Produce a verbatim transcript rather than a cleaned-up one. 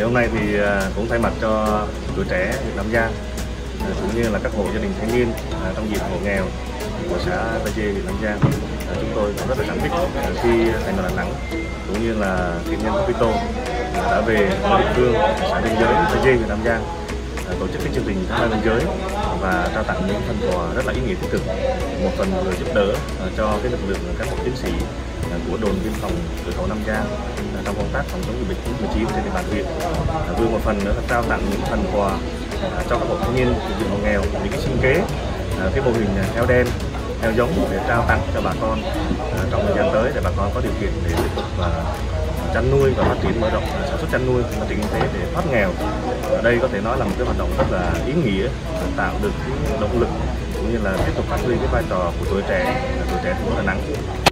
Thì hôm nay thì cũng thay mặt cho tuổi trẻ huyện Nam Giang cũng như là các hộ gia đình thanh niên trong dịp hộ nghèo của xã Tây Dê, huyện Nam Giang, chúng tôi cũng rất là cảm kích khi thành đoàn Đà Nẵng cũng như là thiên nhân Papito đã về địa phương xã biên giới Tây Dê, huyện Nam Giang tổ chức cái chương trình tháng biên giới và trao tặng những phần quà rất là ý nghĩa thiết thực, một phần vừa giúp đỡ cho cái lực lượng cán bộ chiến sĩ của đồn biên phòng cửa khẩu Nam Giang trong công tác phòng chống dịch bệnh covid mười chín trên địa bàn huyện, vừa một phần nữa là trao tặng những phần quà cho các hộ thanh niên thuộc diện hộ nghèo, những cái sinh kế, cái mô hình heo đen, heo giống để trao tặng cho bà con trong thời gian tới để bà con có điều kiện để tiếp tục chăn nuôi và phát triển mở rộng sản xuất chăn nuôi, phát triển kinh tế để thoát nghèo. Ở đây có thể nói là một cái hoạt động rất là ý nghĩa, tạo được cái động lực cũng như là tiếp tục phát huy cái vai trò của tuổi trẻ, tuổi trẻ thành phố Đà Nẵng.